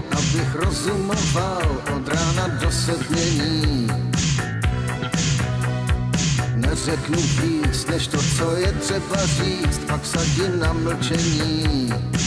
abych rozumoval od rána do setmění. Neřeknu víc, než to, co je třeba říct, pak vsadím na mlčení.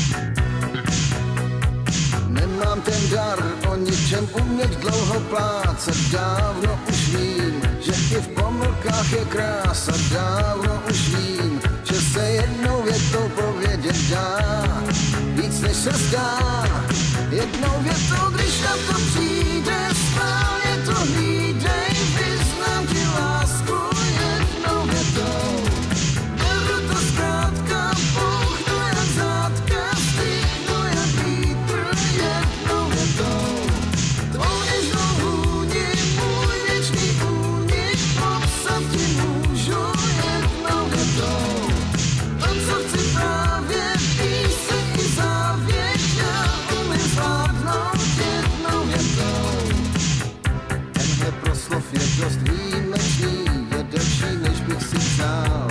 Nemám ten dar o ničem umět dlouho plácat, dávno už vím, že i v pomlkách je krása, dávno už vím, že se jednou větou povědět dá, víc než se zdá. Jednou větou, když na to přijde, správně to hlídej, vyznám ti lásku jednou větou. Beru to zkrátka, pouchnu jen zátka, stihnu jen vítr jednou větou. Tvou něžnou vůni, můj věčný únik, popsat ti můžu jednou větou. To, co chci právě, píseň i závěť, já umím zvládnout jednou větou. Tenhle proslov je dost výjimečný, je delší, než bych si přál.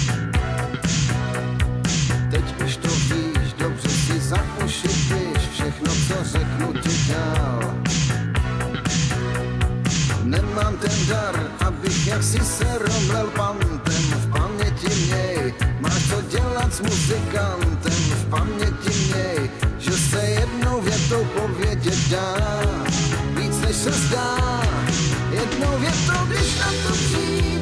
Teď už to víš, dobře si za uši piš, všechno, co řeknu ti dál. Nemám ten dar, abych jaksi se romlel pantem, v paměti měj, máš co dělat s muzikantem, v paměti měj, že se jednou větou povědět dá, víc než se zdá, jednou větou, když na to přijde.